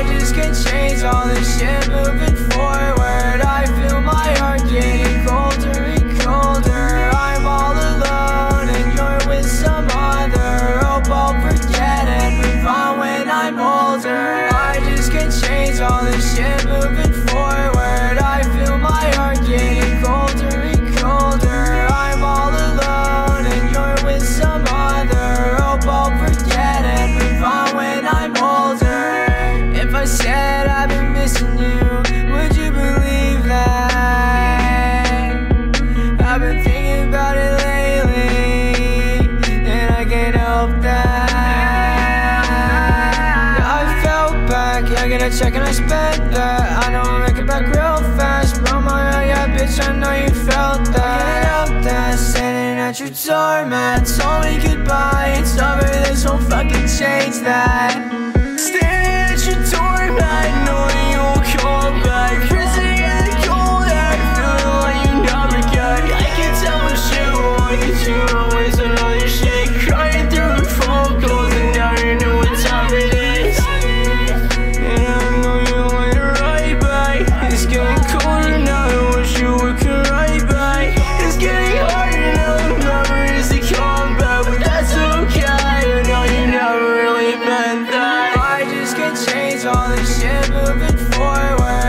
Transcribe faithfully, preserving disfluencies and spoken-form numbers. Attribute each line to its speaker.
Speaker 1: just can't change all this shit moving forward. I feel my heart getting colder and colder. I'm all alone and you're with some other. Hope I'll forget and move on when I'm older. I just can't change all this shit moving forward. I feel my heart getting colder and colder. I'm all alone and you're with some other. Hope I'll forget and move on when I'm older. If I said I've been missing you, would you believe that? I've been thinking about it lately, and I can't help that. Yeah, I fell back, I get a check and I spent that. I know I'll make it back real fast. Bro, my yeah, bitch, I know you felt that. I can't help that, standing at your doormat, told me goodbye. It's over, this won't fucking change that. Standing at your doormat, knowing you won't come back. Prison in the cold air, feeling like you never got. I can tell what you want, cause you always on other shit. Crying through the phone calls and now you know what time it is. And I know you want it right back. It's getting colder now, I wish you would come right back. It's getting harder now, the memories they come back. But that's okay, I know you never really meant that. I just can't change all this shit moving forward.